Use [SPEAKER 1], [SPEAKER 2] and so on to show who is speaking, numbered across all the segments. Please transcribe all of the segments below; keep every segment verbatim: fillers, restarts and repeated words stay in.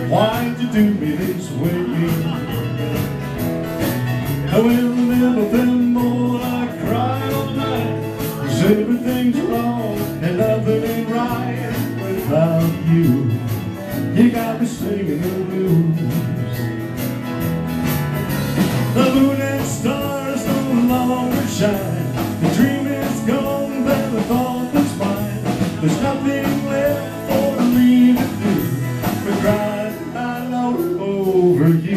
[SPEAKER 1] Why'd you do me this way? I will never feel more like crying all night, 'cause everything's wrong and nothing ain't right without you. You got me singing the blues. The moon and stars no longer shine. The dream is gone, but the thought was mine. There's nothing left for me to do but cry out over you.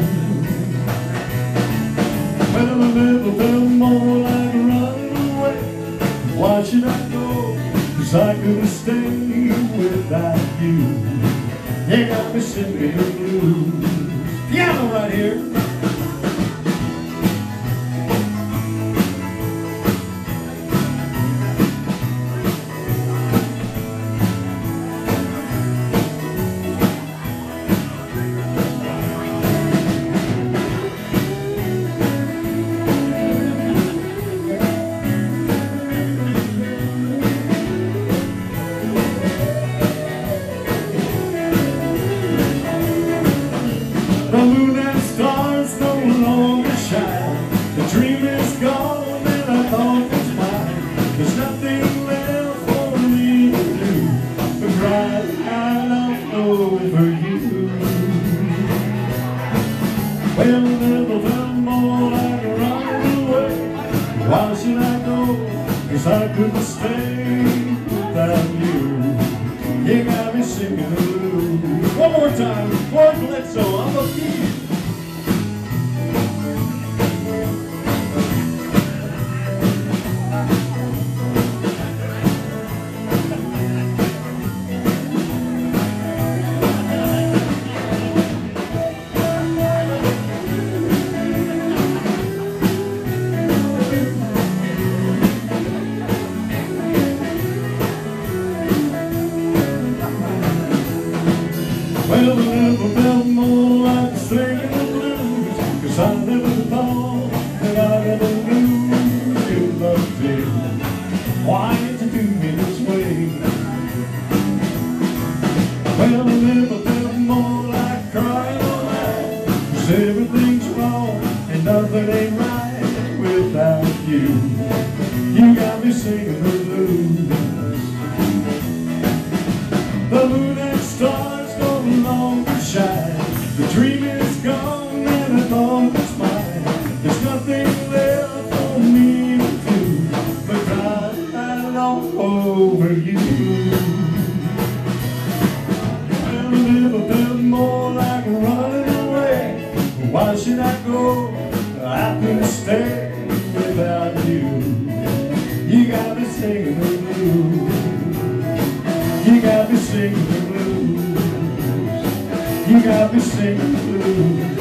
[SPEAKER 1] Well, I never felt more like running away. Why should I go? 'Cause I couldn't stay without you. You got me singing the blues. Piano right here. The moon and stars no longer shine. The dream is gone and I thought it was mine. There's nothing left for me to do but cry out over you. Well, I never felt more like running away. Why should I go? 'Cause I couldn't stay without you. You got me singing the blues. One more time, Boy Calypso, I'm a kid. Well, I never felt more like singing the blues, 'cause I never thought that I'd ever lose you, love, dear. Why did you do me this way? Well, I never felt more like crying all night, 'cause everything's wrong and nothing ain't right without you. You got me singing the blues. The moon and stars no longer shine. The dream is gone and I thought it was mine. There's nothing left for me to do but cry out over you. Well, I never felt more like running away. Why should I go? I couldn't stay without you. You got me singing the blues. You got me singing the blues. You got me singing the blues.